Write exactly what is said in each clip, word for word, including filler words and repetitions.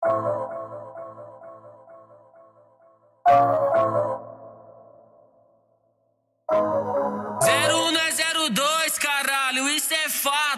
Zero um não é zero dois, caralho, isso é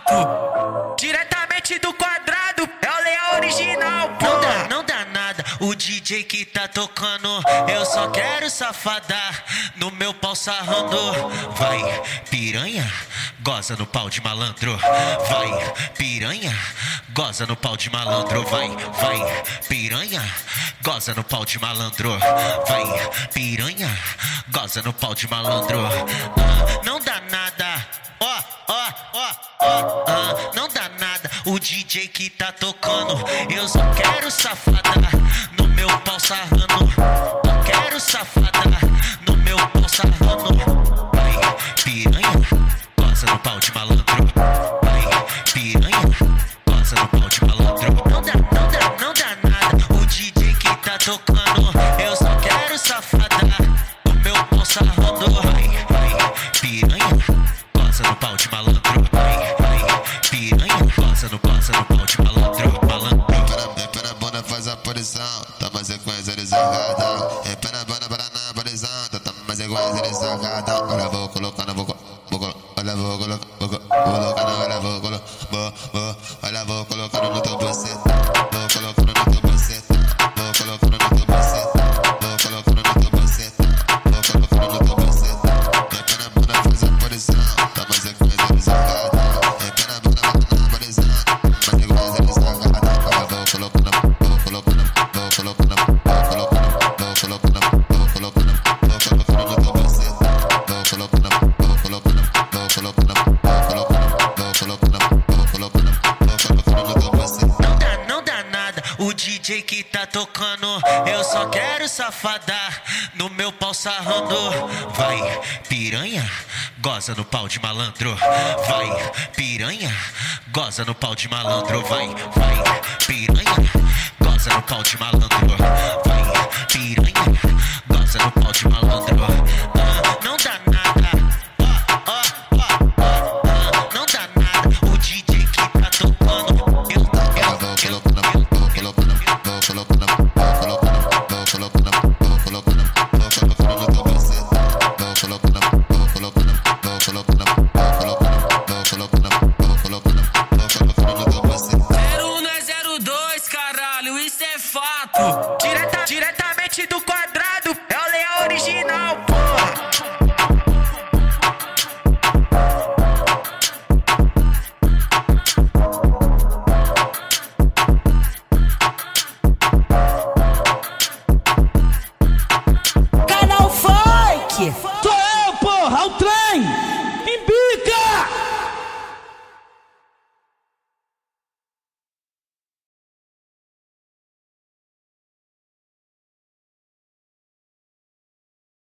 fato. Diretamente do quadrado, é o leão original, pô. Não dá, não dá nada, o D J que tá tocando, eu só quero safadar no meu pau sarrando. Vai, piranha, goza no pau de malandro. Vai, piranha, goza no pau de malandro. Vai, vai, piranha, goza no pau de malandro. Vai, piranha, goza no pau de malandro. Ah, não dá nada, ó, ó, ó, ó, ah, não dá nada, o D J que tá tocando, eu só quero safada no meu pau sarrando. Eu quero safada no meu pau sarrando. Vai, piranha, goza no pau de malandro. Vai, piranha, goza no pau de malandro. Não dá, não dá, não dá nada, o D J que tá tocando, eu só quero safada no meu pau sarrando. Vai, vai, piranha, goza no pau de malandro. Vai, vai, piranha, goza no, goza no pau de malandro. Malandro. Vem pé na bunda, faz a posição, toma sequência de sargadão. Vem pé na bunda, para na posição, toma sequência de sargadão. Olha, vou colocando, vou colocando, olha, vou colocando, vou colocando, olha, vou colocando, vou, vou, olha, vou colocando no teu buceta, vou colocando no teu buceta, vou colocando no teu buceta, vou colocando no teu buceta, vou colocando no teu buceta. Vem pé na bunda, faz a posição, toma sequência de sargadão. Vem pé na bunda, para na posição, toma sequência de sargadão. Olha, vou colocando, vou colocando, vou colocando, vou colocando, vou colocando, vou colocando, vou colocando no teu buceta, vou colocando, vou colocando, vou colocando, vou colocando, vou colocando, vou colocando, vou colocando no teu buceta. Não dá, não dá nada, o D J que tá tocando, eu só quero safadar no meu pau sarrando. Vai, piranha, goza no pau de malandro. Vai, piranha, goza no pau de malandro. Vai, vai, piranha, goza no pau de malandro. Vai, piranha, goza no pau de malandro. Ah, não dá nada, ó, ó, ó, ó, ah, não dá nada, o D J que tá tocando, eu, eu, Vou eu, colocando, vou colocando, vou colocando, vou colocando, vou colocando, vou colocando, vou colocando no teu buceta, vou colocando, vou colocando, vou colocando, vou colocando, vou colocando, vou colocando, vou colocando no teu buceta. Zero um não é zero dois, caralho, isso é fato. Direta, diretamente do